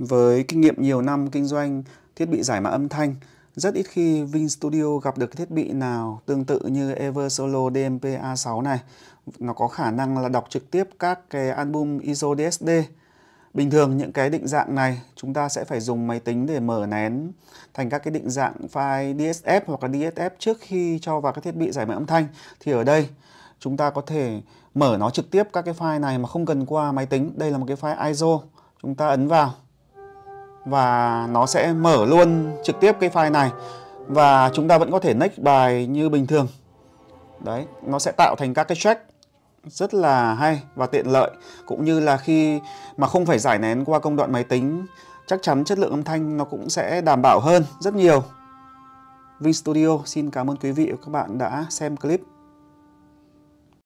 Với kinh nghiệm nhiều năm kinh doanh thiết bị giải mã âm thanh, rất ít khi Vin Studio gặp được cái thiết bị nào tương tự như Eversolo DMP A6 này. Nó có khả năng là đọc trực tiếp các cái album ISO DSD. Bình thường những cái định dạng này chúng ta sẽ phải dùng máy tính để mở nén thành các cái định dạng file DSF hoặc là DSF trước khi cho vào các thiết bị giải mã âm thanh. Thì ở đây chúng ta có thể mở nó trực tiếp các cái file này mà không cần qua máy tính. Đây là một cái file ISO, chúng ta ấn vào và nó sẽ mở luôn trực tiếp cái file này, và chúng ta vẫn có thể next bài như bình thường. Đấy, nó sẽ tạo thành các cái track rất là hay và tiện lợi, cũng như là khi mà không phải giải nén qua công đoạn máy tính, chắc chắn chất lượng âm thanh nó cũng sẽ đảm bảo hơn rất nhiều. Vin Studio xin cảm ơn quý vị và các bạn đã xem clip.